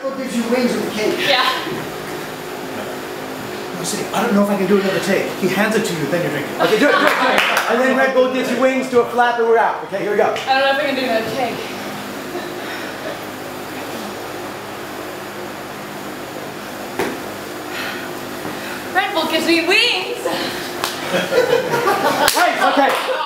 Bull gives you wings with a cake. Yeah. You say, I don't know if I can do another take. He hands it to you, then you're drinking. Okay, do it. And then Red Bull gives you wings, do a flap, and we're out. Okay, here we go. I don't know if I can do another take. Red Bull gives me wings! Right, okay.